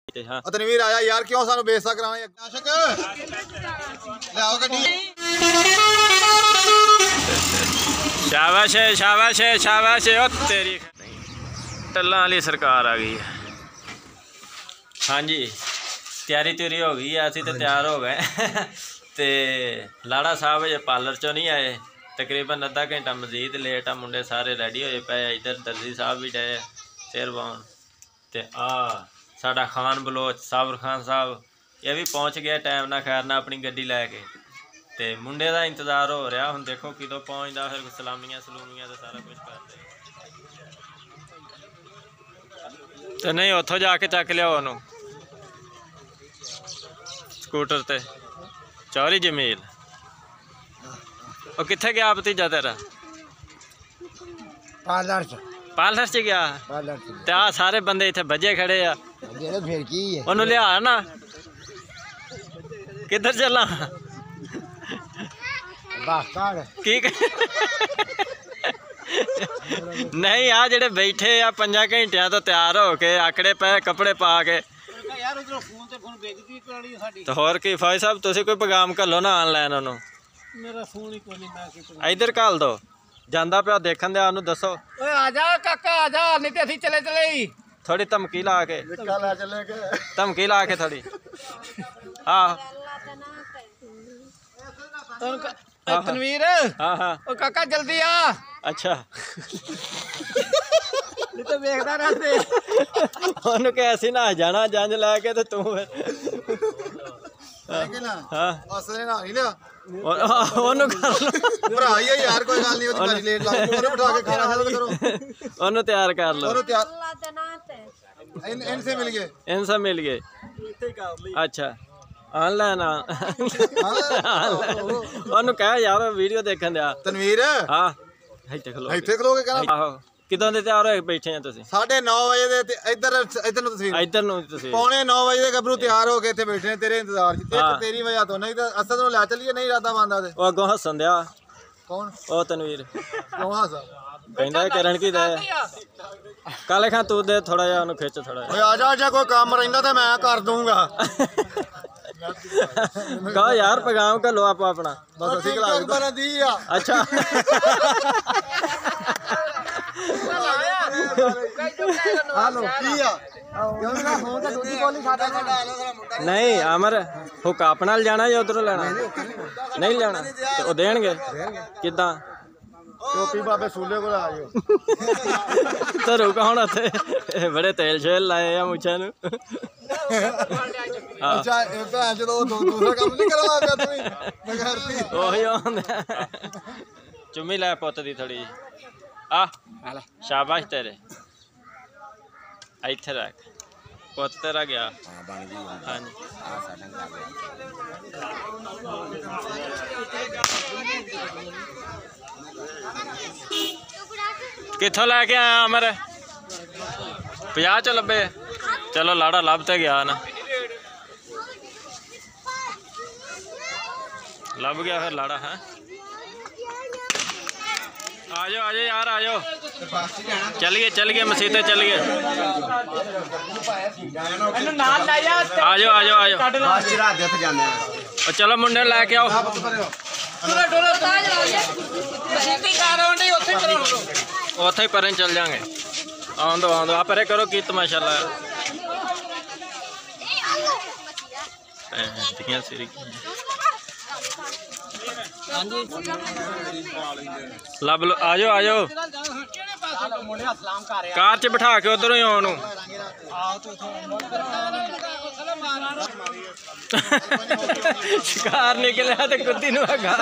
हाँ तनवीर आया यार, क्यों सानू बेइज्जत कराना आशिक ले आओ गड्डी। शाबाश है शाबाश है शाबाश है। ओ तेरी टल्ला वाली सरकार आ गई है। हाँ जी तैयारी तुरी हो गई है, असी तो तैयार हो गए ते लाड़ा साहब अजे पार्लर चो नहीं आए, तकरीबन अद्धा घंटा मजीद लेट आ। मुंडे सारे रेडी होए पे, इधर दर्जी साहब भी डे सिर बाउन ते साडा खान बलोच साबर खान साहब ये भी पहुँच गया टाइम ना खैर ना अपनी गड्डी लैके। ते मुंडे का इंतजार हो रहा, हुण देखो किदों पहुँचदा, फिर सलामियां सलूमियां तो सारा कुछ करते तो नहीं उथों जाके चक लिया उन्हों स्कूटर ते। चौरी जमील वो कित्थे गया भतीजा तेरा? पार्लर च गया ते आ सारे बंदे इत्थे बजे खड़े आ, फिर की है ओनू लिया ना। किधर चला की नहीं आ जेड़े बैठे आ 5 घंटिया तो तैयार हो के आकड़े पे कपड़े पा के तो होर की। फौज साहब तुसी कोई पैगाम घलो ना ऑनलाइन ओनू, इधर घल दो जांदा पिया देखन दे ओनू दसो। ओए आजा काका आजा, नहीं ते असी चले चले ही थोड़ी धमकी ला के, धमकी ला के थोड़ी तनवीर हाँ हाँ ओ काका जल्दी आ। अच्छा नहीं तो देखदा रहते ओनू के ऐसी ना जाना जंज लैके ते तू हाँ असले ना नहीं लिया ओनू कर लो भरा ही है यार, कोई गल नहीं, ओदी गाड़ी लेट लग गई, बिठा के खाना खा करो। ओनू तैयार कर लो। ओनू तैयार इनसे मिल गए, इनसे मिल गए। अच्छा ऑनलाइन ओनू कह यार वीडियो देखन दिया। तनवीर हाँ इत्थे खलो, ਇੱਥੇ ਖਲੋਗੇ ਕਹਿੰਦਾ आहो किदों दे तैयार होए बैठे हैं तुसीं? 9:30 ਵਜੇ ਦੇ ਤੇ ਇੱਧਰ ਨੂੰ ਤਸਵੀਰ इधर नु तुसीं 9:45 ਵਜੇ ਦੇ ਗੱਭਰੂ ਤਿਆਰ ਹੋ ਕੇ ਇੱਥੇ ਬੈਠੇ ਨੇ ਤੇਰੇ ਇੰਤਜ਼ਾਰ 'ਚ। ਹਾਂ। ਇੱਕ ਤੇਰੀ ਵਜ੍ਹਾ ਤੋਂ, ਨਹੀਂ ਤਾਂ ਅਸਦ ਨੂੰ ਲੈ ਚੱਲੀਏ, ਨਹੀਂ ਇਰਾਦਾ ਬੰਦਾ ਤੇ ਉਹ ਅੱਗੋਂ ਹੱਸਣ ਦਿਆ ਕੌਣ ਉਹ ਤਨਵੀਰ ਕਿਉਂ ਹੱਸਾ? ਕਹਿੰਦਾ ਕਰਨ ਕੀ ਦੇ ਕਾਲੇ ਖਾਂ ਤੂੰ ਦੇ ਥੋੜਾ ਜਿਹਾ ਉਹਨੂੰ ਖਿੱਚ ਥੋੜਾ ਓਏ ਆ ਜਾ ਕੋਈ ਕੰਮ ਰਹਿੰਦਾ ਤੇ ਮੈਂ ਕਰ ਦੂੰਗਾ। ਕਹੋ ਯਾਰ ਪੈਗਾਮ ਘੱਲੋ ਆਪੋ ਆਪਣਾ। ਬਸ ਅਸੀਂ ਕਲਾ ਬਣਦੀ ਆ। ਅੱਛਾ ਹਾਲੋ ਕੀ ਆ ਕਿਉਂ ਨਾ ਫੋਨ ਤੇ ਦੂਜੀ ਬੋਲੀ ਸਾਡਾ नहीं अमर हुक्का अपना जाना या उधरों लेना? नहीं लेना तो वो देणगे किदा? ਟੋਪੀ ਬਾਬੇ ਸੂਲੇ ਕੋਲ ਆ ਜਿਓ। तो रुका होना थे बड़े तेल शेल लाए या मुछा नु। ਅੱਛਾ ਇਹ ਭੈਣ ਜਦੋਂ ਦੂਸਰਾ ਕੰਮ ਨਹੀਂ ਕਰਵਾ ਪਿਆ ਤੂੰ ਬਗੈਰਤੀ। ओही होंदा चुम्मी लै पुत दी थोड़ी आ शाबाश तेरे इत्थे रख पुत तेरा गया। हाँ जी कित्थों लैके आया अमर? 50 च लब्बे? चलो लाड़ा लभ ते गया ना, लभ गया फिर लाड़ा है। आ जाओ यार आ जाओ, चलिए मसीते चलिए। आ जाओ और चलो मुंडे लैके आओ। उत्थे ही परें चल जाएंगे। आन दो आप परे करो की तमाशा लाया। लब लो आ जाओ कार च बिठा के उधरों ही आनू। शिकार निकलिया तो कुत्ती नु अगा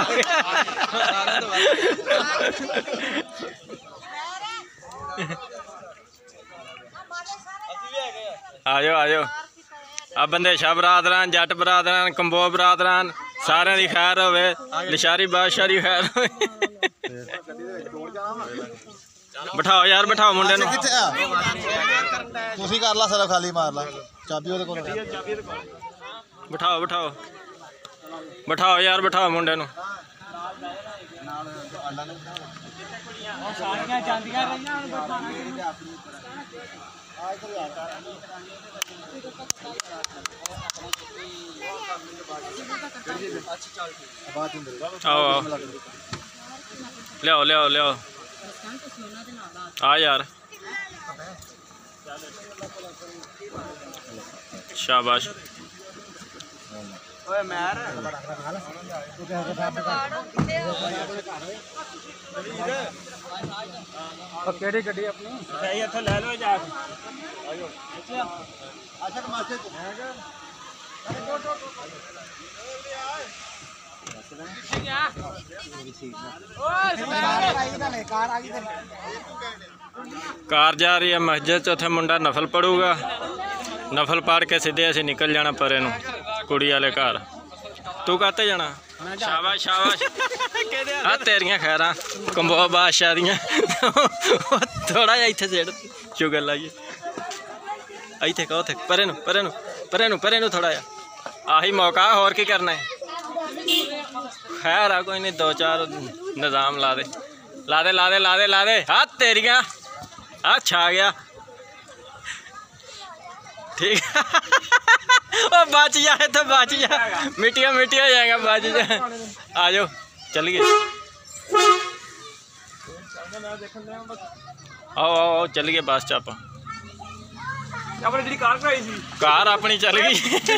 आ जाओ आ बंदे शाह बरादरान जट बरादरान कंबो बरादरान सारे की खैर होवे, लिशारी बादशाह की खैर होवे। बिठाओ यार बिठाओ मुंडे नूं। ਤੁਸੀਂ ਕਰ ਲਾ ਸਾਰਾ ਖਾਲੀ ਮਾਰ ਲਾ ਚਾਬੀ ਉਹਦੇ ਕੋਲ। बिठाओ यार बिठाओ मुंडे नूं। सारियां जांदियां रहियां आओ आओ लियाओ लियाओ लियाओ आ यार शाबाश ਕਿਹੜੀ ਗੱਡੀ ਆਪਣੀ ਸਹੀ ਇੱਥੇ ਲੈ ਲਓ ਜਾ ਕੇ ਆਸ਼ਕ ਮਾਸੇ कार जा रही है मस्जिद च उत्थे मुंडा नफल पढ़ूगा नफल पढ़ के सीधे असीं निकल जाना परे नूं कुड़ी वाले घर तू काते जाना शाबाश शाबाश आ तेरियां खैरां कंबो बादशाह दियां थोड़ा जिहा इत्थे सेड़ शुगर लाइए इत्थे कहो थे परे नूं परे नूं परे नूं परे नूं थोड़ा जिहा आही मौका होर की करना है खैर आ कोई नहीं दो चार निज़ाम ला दे ला दे ला दे ला दे ला दे हाँ तेरियां छा गया ठीक ओ बच जाए तो बच जा मिट्टिया मिट्टी हो जाएगा बच जा आ जाओ चलिए आओ आओ आओ चलिए बस च आप कार अपनी चल गई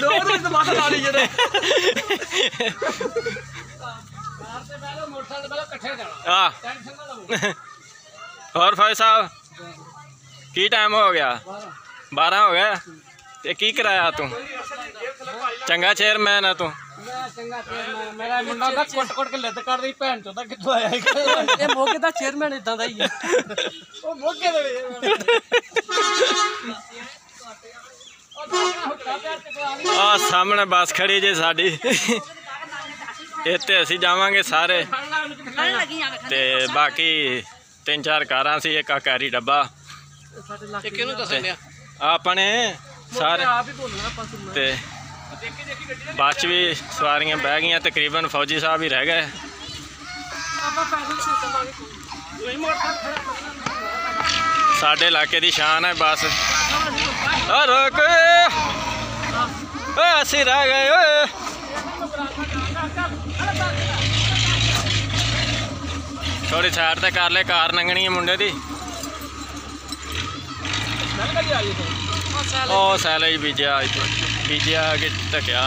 और भाई साहब की टाइम हो गया 12 हो गया ते की कराया तू चंगा चेयरमैन है तू ਮੇਰਾ ਮੁੰਡਾ ਦਾ ਕੁੱਟ ਕੇ ਲੱਦ ਕਰ ਰਹੀ ਭੈਣ ਚੋਦਾ ਕਿੱਥੋਂ ਆਇਆ ਇਹ ਮੋਗੇ ਦਾ ਚੇਅਰਮੈਨ ਇਦਾਂ ਦਾ ਹੀ ਹੈ ਉਹ ਮੋਗੇ ਦੇ आ सामने बस खड़ी जी साड़ी इत्ते असीं जावांगे सारे ते बाकी 3-4 कारां सी एक कैरी डब्बा अपने सारे ते बस भी सवारियां बह गई तकरीबन फौजी साहब ही रह गए साडे इलाके की शान है बस रोक असी रह गए थोड़ी साइड ते कर ले कार लंघनी है मुंडे दी ओ सैलेज बीजा के ढकिया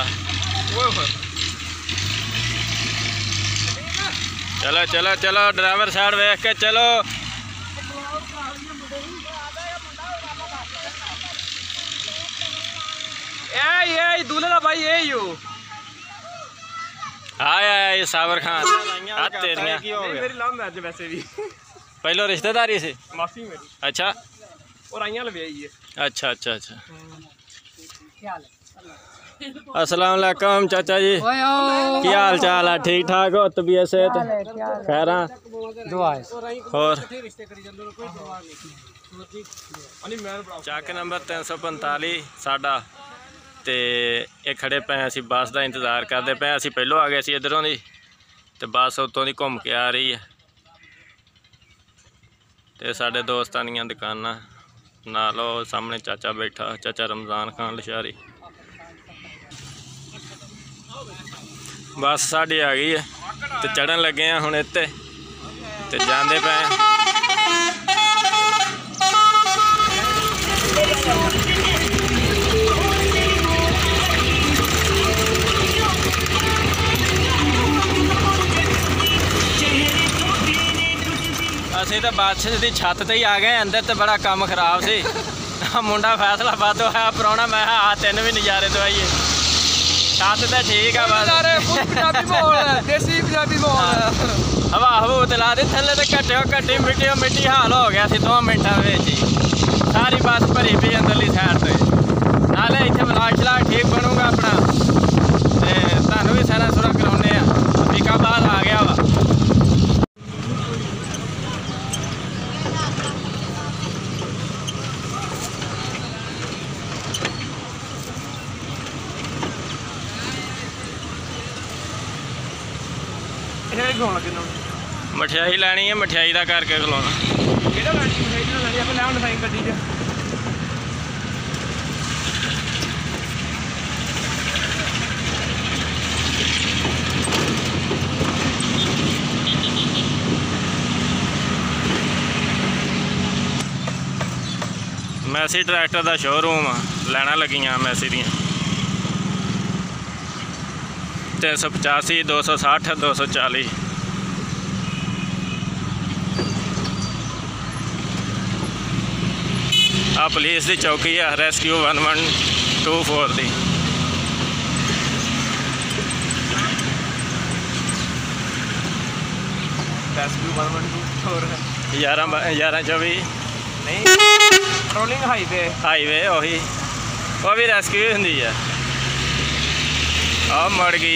चलो चलो चलो ड्राइवर साइड वेख के चलो दूल्हे का भाई यही हो आया साबर खान तेरियां मेरी लव मैरिज वैसे भी पहलो रिश्तेदारी से मासी मेरी अच्छा और आइयां लवियाई है अच्छा अच्छा अच्छा अस्सलाम वालेकुम चाचा जी की हाल चाल है ठीक ठाक हो तबीयत सेहत खैर और ਚੱਕ नंबर 345 साडा ਤੇ ਇਹ ਖੜੇ ਪਏ ਅਸੀਂ ਬੱਸ ਦਾ ਇੰਤਜ਼ਾਰ ਕਰਦੇ ਪਏ ਅਸੀਂ ਪਹਿਲੋਂ ਆ ਗਏ ਸੀ ਇਧਰੋਂ ਦੀ ਤੇ ਬੱਸ ਉਤੋਂ ਦੀ ਘੁੰਮ ਕੇ ਆ ਰਹੀ ਹੈ ਤੇ ਸਾਡੇ ਦੋਸਤਾਂ ਦੀਆਂ ਦੁਕਾਨਾਂ ਨਾਲ ਉਹ ਸਾਹਮਣੇ ਚਾਚਾ ਬੈਠਾ ਚਾਚਾ ਰਮਜ਼ਾਨ ਖਾਨ ਲਸ਼ਾਰੀ ਬੱਸ ਸਾਡੀ ਆ ਗਈ ਹੈ ਤੇ ਚੜਨ ਲੱਗੇ ਆ ਹੁਣ ਇੱਥੇ ਤੇ ਜਾਂਦੇ ਪਏ ਅਸੀਂ ਤਾਂ ਬੱਸ ਦੀ ਛੱਤ ਤੇ ਹੀ ਆ ਗਏ ਅੰਦਰ ਤੇ ਬੜਾ ਕੰਮ ਖਰਾਬ ਸੀ ਮੁੰਡਾ ਫੈਸਲਾਬਾਦ ਤੋਂ ਆਇਆ ਪ੍ਰਾਹੁਣਾ ਮੈਂ ਆ ਤਿੰਨ ਵੀ ਨਜ਼ਾਰੇ ਦਵਾਈਏ ਛੱਤ ਤੇ ਠੀਕ ਆ ਬਸ ਪੰਜਾਬੀ ਮਾਹੌਲ ਹੈ ਦੇਸੀ ਪੰਜਾਬੀ ਮਾਹੌਲ ਹੈ ਹਵਾ ਹਵਾ ਤੇ ਲਾ ਦੇ ਥੱਲੇ ਤੇ ਘੱਟੀ ਮਿੱਟੀ ਹਾਲ ਹੋ ਗਿਆ ਸੀ 2 ਮਿੰਟਾਂ ਵਿੱਚ ਹੀ ਸਾਰੀ ਬੱਸ ਭਰੀ ਪਈ ਅੰਦਰਲੀ ਸਾਈਡ ਤੇ ਨਾਲੇ ਇੱਥੇ ਬਲਾਕ ਠੀਕ ਬਣੂਗਾ ਆਪਣਾ ਤੇ ਤੁਹਾਨੂੰ ਵੀ ਸਾਰਾ ਸੁਰਾ ਕਰਾਉਂਦੇ ਆ ਅਫਰੀਕਾਬਾਦ ਆ ਗਿਆ ਵਾ ਮਠਿਆਈ ਲੈਣੀ ਹੈ ਮਠਿਆਈ ਦਾ ਕਰਕੇ ਖਲੋਣਾ ਕਿਹੜਾ ਲੈਣੀ ਮਠਿਆਈ ਨਾਲ ਲੈਣੀ ਆਪਾਂ ਲੈਣ ਸਾਈਂ ਗੱਡੀ 'ਚ मैसी ट्रैक्टर का शोरूम लैना लगियां मैसी दियां 385 260 240। आ पुलिस की चौकी है रेस्क्यू 1124 की। रेस्क्यू 1124 11-24 नहीं पेट्रोलिंग हाईवे वही वो भी रेस्क्यू होंगी है। आ मड़ गई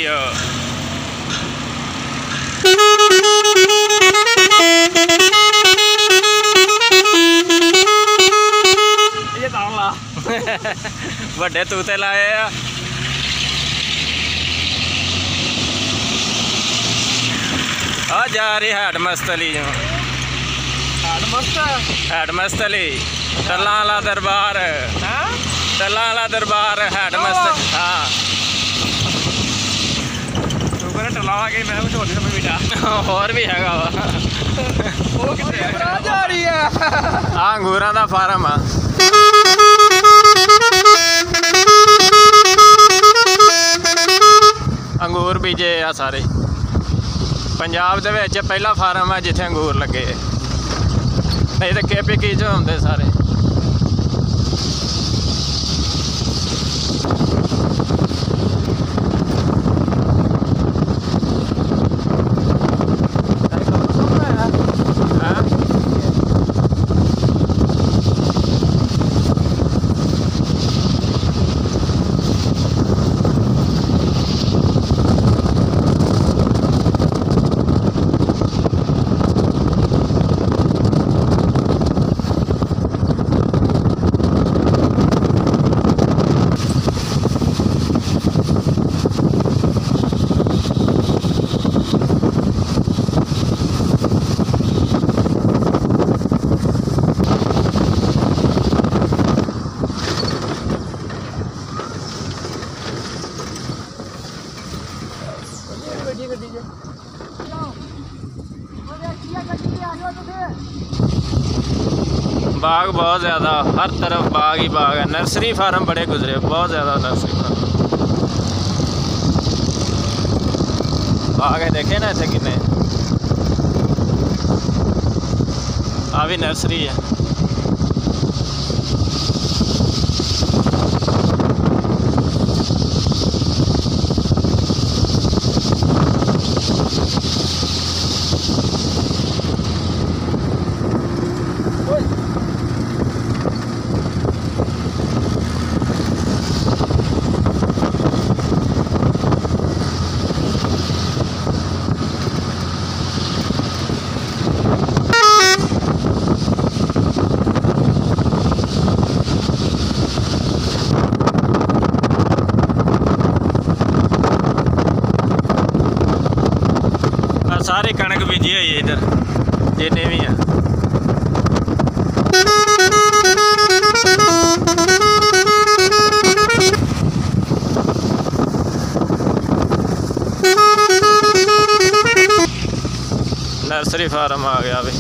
ये तां ला बड़े तूते लाए आ। आ जा रही हैडमस्त अली जो हैडमस्त अली टल्लां वाला दरबार टल्लां वाला दरबार हैडमस्त। हाँ टला के मैं कुछ होने बेटा होर भी हैगा वा वो कितने जा रही है। आ अंगूरां दा फार्म आ। अंगूर बीजे आ सारे पंजाब दे विच पहला फार्म है जिथे अंगूर लगे, नहीं तो KPK च होंदे सारे। बाग बहुत ज़्यादा, हर तरफ बाग ही बाग है। नर्सरी फार्म बड़े गुजरे, बहुत ज़्यादा नर्सरी फार्म बाग है। देखे ना इतने कितने, आ भी नर्सरी है। सारी कणक बीजी हुई है इधर जिन्ने भी हैं। नर्सरी फार्म आ गया भाई।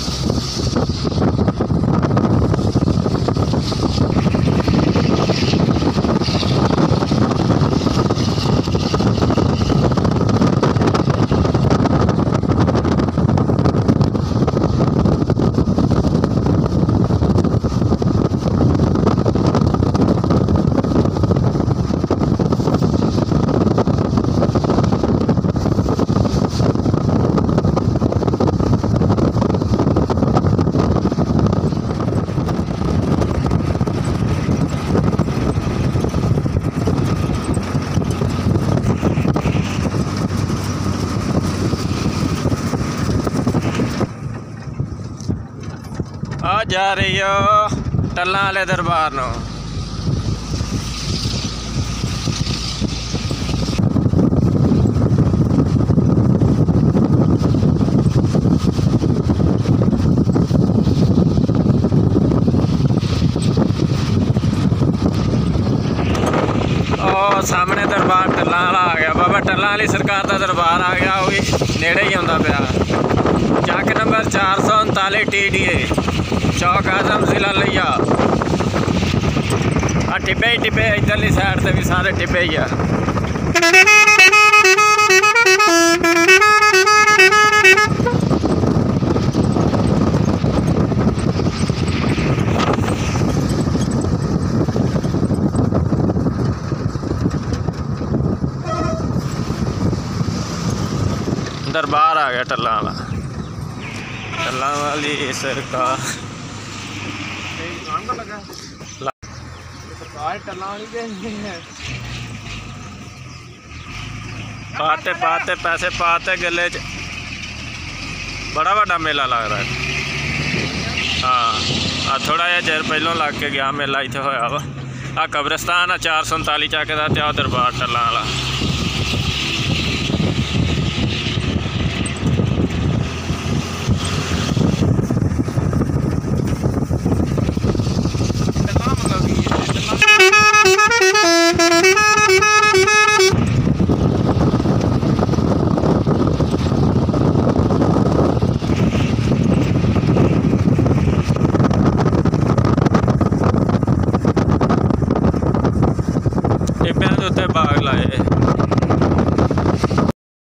आ जा रही हो टल्लां वाले दरबार नो। सामने दरबार टल्लां वाला आ गया। बाबा टल्लां वाली सरकार का दरबार आ गया, वो भी नेड़े ही आंदा पिया। चक नंबर 439 TDA चौक आजम जिला लिया। आ टिब्बे ही टिब्बे इधरली साइड से भी सारे टिब्बे ही आ। दरबार आ गया टल्ला वाला, टल्ला वाली सरकार पाते पाते पैसे पाते गले च बड़ा बड़ा मेला लग रहा है। हाँ थोड़ा जहा चेर पहलों लग के गया मेला इतने होया वा। आ कब्रिस्तान आ 439 चक्के का, दरबार टल्ला वाला।